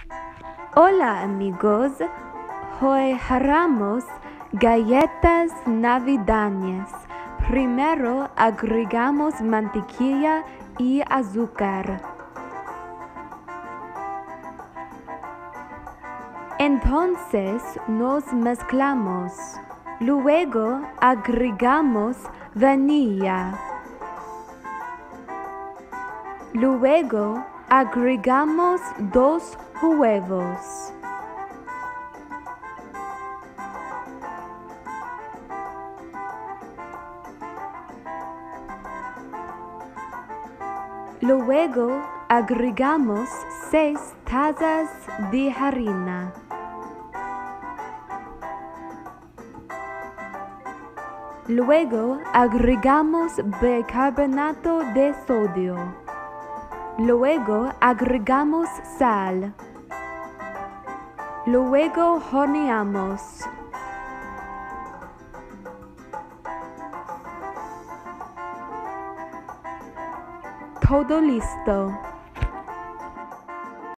Hola amigos, hoy haremos galletas navideñas. Primero agregamos mantequilla y azúcar. Entonces nos mezclamos. Luego agregamos vainilla. Luego agregamos 2 huevos. Luego agregamos 6 tazas de harina. Luego agregamos bicarbonato de sodio. Luego agregamos sal. Luego horneamos. Todo listo.